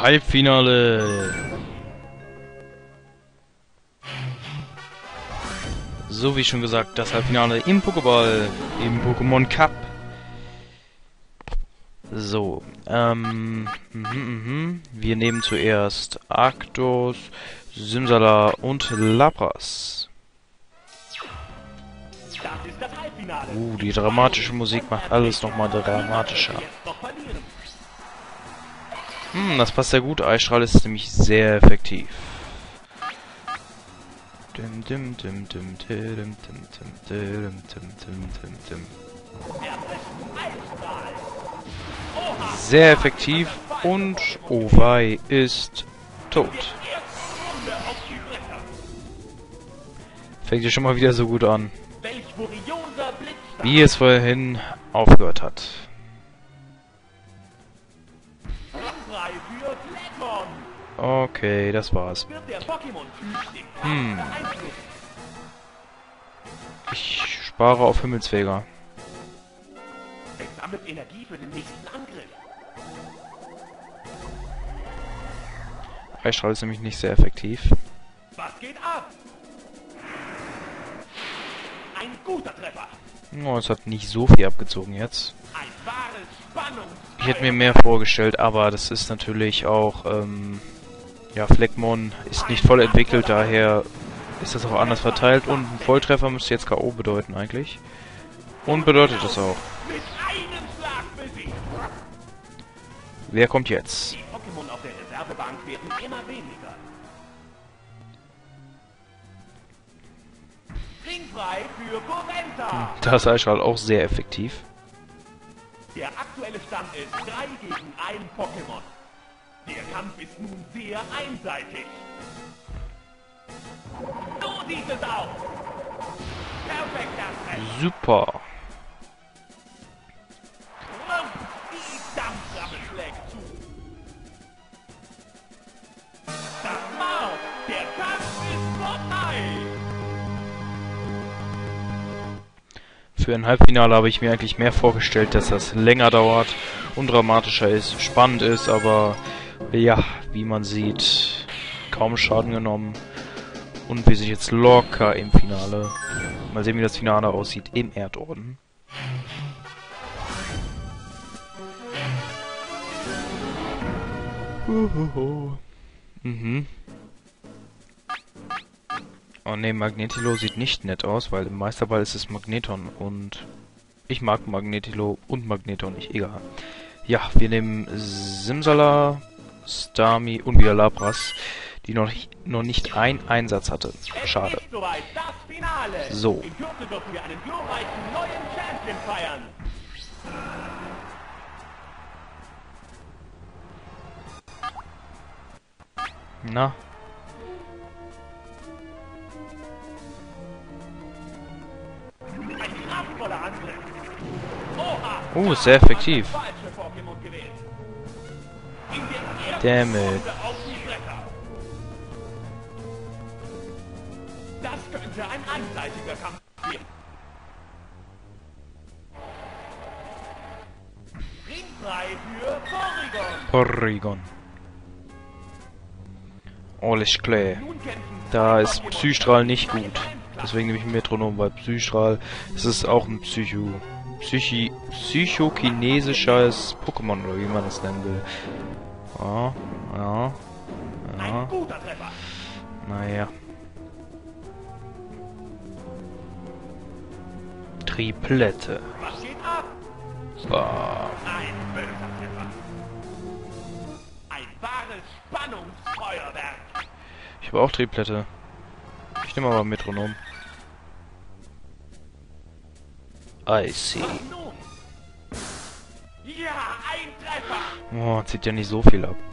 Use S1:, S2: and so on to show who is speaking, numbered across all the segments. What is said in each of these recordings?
S1: Halbfinale. So wie schon gesagt, das Halbfinale im Pokéball, im Pokémon Cup. So, wir nehmen zuerst Arctos, Simsala und Lapras. Die dramatische Musik macht alles nochmal dramatischer. Das passt sehr gut. Eisstrahl ist nämlich sehr effektiv. Sehr effektiv und Owei ist tot. Fängt ja schon mal wieder so gut an, wie es vorhin aufgehört hat. Okay, das war's. Ich spare auf Himmelsfeger.
S2: Sammelt Energie für den nächsten Angriff.
S1: Eisstrahl ist nämlich nicht sehr effektiv.
S2: Was geht ab? Ein guter Treffer.
S1: Oh, es hat nicht so viel abgezogen jetzt.
S2: Ein wahres Spannung.
S1: Ich hätte mir mehr vorgestellt, aber das ist natürlich auch, ja, Fleckmon ist nicht voll entwickelt, daher ist das auch anders verteilt und ein Volltreffer müsste jetzt K.O. bedeuten eigentlich. Und bedeutet das auch.
S2: Mit einem Schlag besiegt.
S1: Wer kommt jetzt?
S2: Die Pokémon auf der Reservebank werden immer weniger. Ringfrei für Borenta.
S1: Das ist Eisstrahl auch sehr effektiv.
S2: Der aktuelle Stand ist 3 gegen 1 Pokémon. Der Kampf ist nun sehr einseitig. So sieht es aus. Perfekter Treffer.
S1: Super.
S2: Die Dampframme schlägt zu. Das war's. Der Kampf ist vorbei.
S1: Für ein Halbfinale habe ich mir eigentlich mehr vorgestellt, dass das länger dauert und dramatischer ist, spannend ist, aber ja, wie man sieht, kaum Schaden genommen und wir sind jetzt locker im Finale. Mal sehen, wie das Finale aussieht im Erdorden. Oh ne, Magnetilo sieht nicht nett aus, weil im Meisterball ist es Magneton und ich mag Magnetilo und Magneton nicht, egal. Ja, wir nehmen Simsala, Starmie und wieder Lapras, die noch nicht einen Einsatz hatte. Schade.
S2: Es ist soweit, das Finale.
S1: So.
S2: In Kürze dürfen wir einen glorreichen neuen Champion feiern.
S1: Na?
S2: Ein kraftvoller Angriff. Oha.
S1: Oh, sehr effektiv.
S2: Falsche Pokémon gewählt. In der ersten
S1: Damn it.
S2: Runde auf die Bretter. Das könnte ein einseitiger Kampf werden. Ringfrei für Porygon.
S1: Porygon. Alles klar.
S2: Nun kämpfen
S1: Da
S2: zwei
S1: ist
S2: Pokémon
S1: Psystrahl nicht
S2: für
S1: gut.
S2: den Heimplatz.
S1: Deswegen nehme ich Metronom, weil Psystrahl, es ist auch ein psychokinesisches Pokémon, oder wie man es nennen will. Ja, ja, ja,
S2: Ein guter Treffer.
S1: naja. Triplette.
S2: Was geht ab?
S1: Bah.
S2: Ein böser Treffer. Ein wahres Spannungsfeuerwerk.
S1: Ich habe auch Triplette. Ich nehme aber Metronom. I see.
S2: Was nun? Ja, ein Treffer.
S1: Oh, zieht ja nicht so viel ab.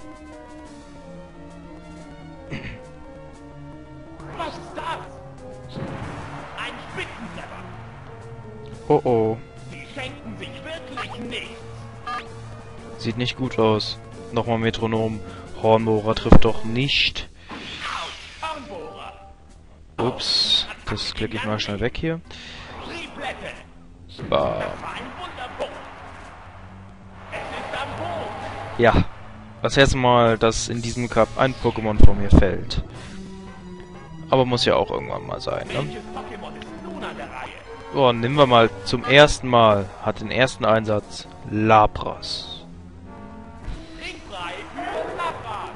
S2: Was ist das? Ein Spitzentreffer.
S1: Oh oh.
S2: Sie schenken sich wirklich nichts.
S1: Sieht nicht gut aus. Nochmal Metronom. Hornbohrer trifft doch nicht.
S2: Autsch, Hornbohrer.
S1: Ups. Das klicke ich mal schnell weg hier.
S2: Triplette.
S1: Bah.
S2: Das war ein Wunderpunkt. Es ist am Boden.
S1: Ja. das erste Mal, dass in diesem Cup ein Pokémon vor mir fällt. Aber muss ja auch irgendwann mal sein, ne?
S2: Welches Pokémon ist nun an der Reihe?
S1: So, nehmen wir mal zum ersten Mal, hat den ersten Einsatz Lapras.
S2: Ringfrei für Lapras.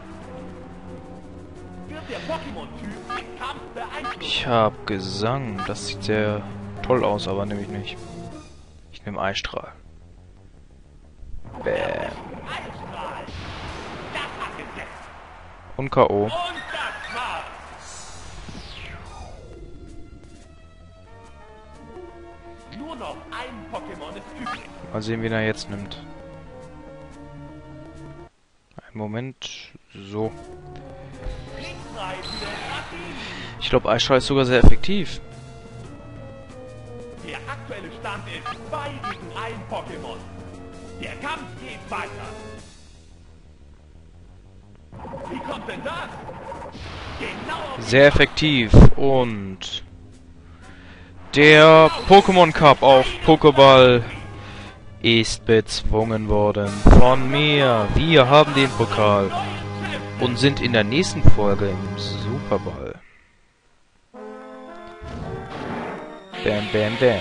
S2: Wird der Pokémon-Typ im Kampf beeinflusst?
S1: Ich hab Gesang, das sieht sehr toll aus, aber nehme ich nicht. Ich nehme Eisstrahl. Bäm.
S2: Eisstrahl. Das hat gesetzt.
S1: Und K.O.
S2: Und das war's. Nur noch ein Pokémon ist übrig.
S1: Mal sehen, wen er jetzt nimmt. Einen Moment. So.
S2: Ringfrei für Rapini.
S1: Ich glaube, Eisstrahl ist sogar sehr effektiv.
S2: Der aktuelle Stand ist 2 gegen 1 Pokémon. Der Kampf geht weiter. Wie kommt denn das? Genau auf
S1: Sehr effektiv. Und der Pokémon Cup auf Pokéball ist bezwungen worden von mir. Wir haben den Pokal und sind in der nächsten Folge im Superball. Bam, bam, bam.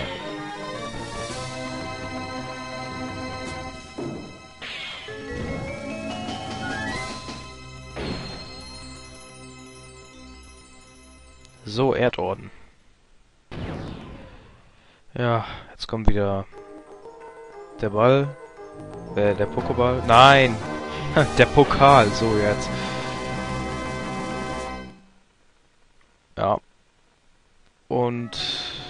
S1: So, Erdorden. Ja, jetzt kommt wieder der Ball. Der Pokéball. Nein! Der Pokal, so jetzt. Ja. Und...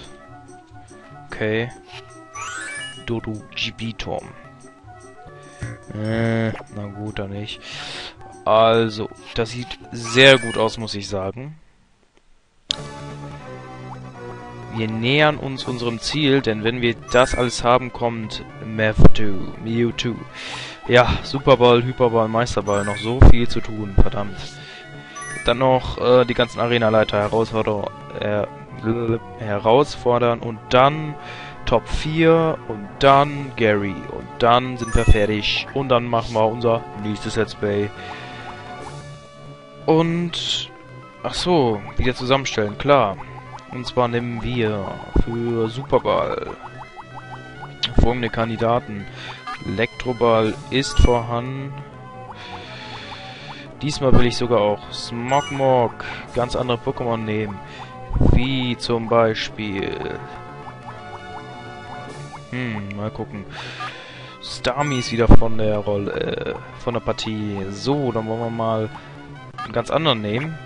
S1: Okay. Dodo Gibitom. Na gut, dann nicht. Also, das sieht sehr gut aus, muss ich sagen. Wir nähern uns unserem Ziel, denn wenn wir das alles haben, kommt Mewtwo. Ja, Superball, Hyperball, Meisterball, noch so viel zu tun, verdammt. Dann noch die ganzen Arenaleiter herausfordern und dann Top 4 und dann Gary und dann sind wir fertig und dann machen wir unser nächstes Let's Play. Und ach so, wieder zusammenstellen, klar. Und zwar nehmen wir für Superball folgende Kandidaten. Elektroball ist vorhanden. Diesmal will ich sogar auch Smogmog, ganz andere Pokémon nehmen. Wie zum Beispiel... mal gucken. Starmie ist wieder von der Rolle, von der Partie. So, dann wollen wir mal einen ganz anderen nehmen.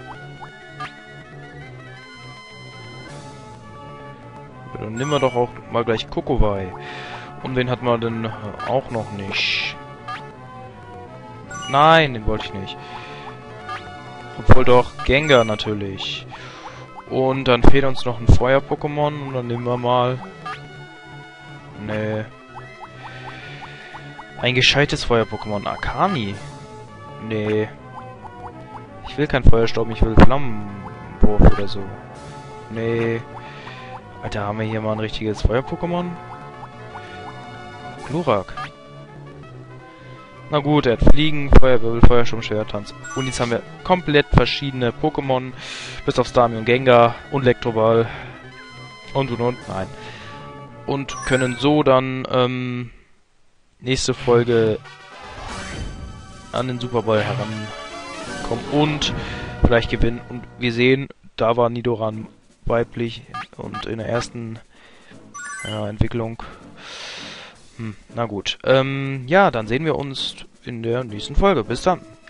S1: Dann nehmen wir doch auch mal gleich Kokowai. Und wen hat man denn auch noch nicht? Nein, den wollte ich nicht. Obwohl doch Gengar natürlich. Und dann fehlt uns noch ein Feuer-Pokémon. Und dann nehmen wir mal... Nee. Ein gescheites Feuer-Pokémon. Akani. Nee. Ich will kein Feuersturm, ich will Flammenwurf oder so. Nee. Alter, haben wir hier mal ein richtiges Feuer-Pokémon? Glurak. Na gut, er hat Fliegen, Feuerwirbel, Feuersturm, Schwertanz. Und jetzt haben wir komplett verschiedene Pokémon. Bis auf Starmie und Gengar und Elektroball. Und. Nein. Und können so dann, nächste Folge an den Superball herankommen und vielleicht gewinnen. Und wir sehen, da war Nidoran weiblich und in der ersten Entwicklung. Na gut. Ja, dann sehen wir uns in der nächsten Folge. Bis dann.